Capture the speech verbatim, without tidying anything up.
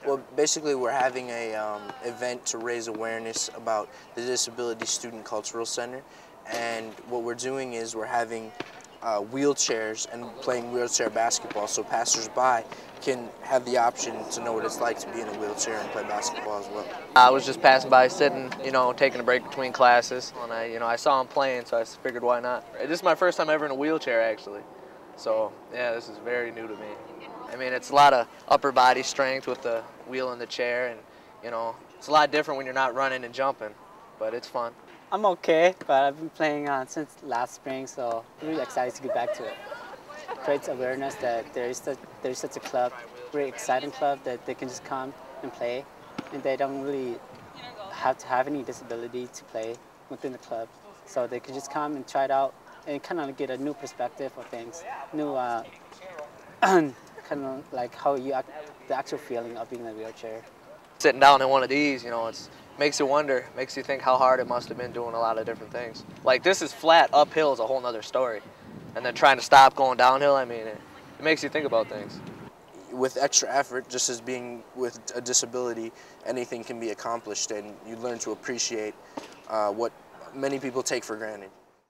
Well, basically we're having a um, event to raise awareness about the Disability Student Cultural Center, and what we're doing is we're having uh, wheelchairs and playing wheelchair basketball, so passersby can have the option to know what it's like to be in a wheelchair and play basketball as well. I was just passing by, sitting, you know, taking a break between classes, and I, you know, I saw him playing, so I figured why not. This is my first time ever in a wheelchair, actually. So yeah, this is very new to me. I mean, it's a lot of upper body strength with the wheel in the chair, and you know, it's a lot different when you're not running and jumping, but it's fun. I'm okay, but I've been playing uh, since last spring, so I'm really excited to get back to it. It creates awareness that there is, such, there is such a club, very exciting club that they can just come and play, and they don't really have to have any disability to play within the club. So they can just come and try it out and kind of get a new perspective of things, new uh, kind of like how you act, the actual feeling of being in a wheelchair. Sitting down in one of these, you know, it's makes you wonder, makes you think how hard it must have been doing a lot of different things. Like this is flat, uphill is a whole nother story. And then trying to stop going downhill, I mean, it, it makes you think about things. With extra effort, just as being with a disability, anything can be accomplished, and you learn to appreciate uh, what many people take for granted.